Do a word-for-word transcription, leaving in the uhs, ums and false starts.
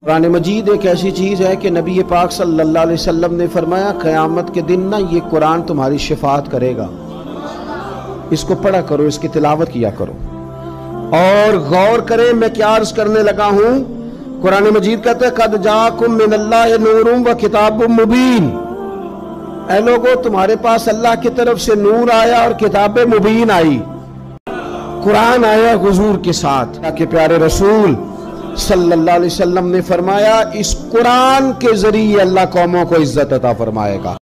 कुरान मजीद एक ऐसी चीज़ है कि नबी पाक सल्लल्लाहु अलैहि वसल्लम ने फरमाया क़यामत के दिन ना ये कुरान तुम्हारी शिफात करेगा। इसको पढ़ा करो, इसकी तिलावत किया करो और गौर करें मैं क्या अर्ज करने लगा हूं। कुरान मजीद कहते हैं कद जाकुम मिनल्लाहि नूरुम व किताबुम मुबीन। ऐ लोगों, तुम्हारे पास अल्लाह की तरफ से नूर आया और किताब मुबीन आई। कुरान आया हुजूर के साथ। के प्यारे रसूल सल्लल्लाहु अलैहि वसल्लम ने फरमाया इस कुरान के जरिए अल्लाह कौमों को इज्जत अता फरमाएगा।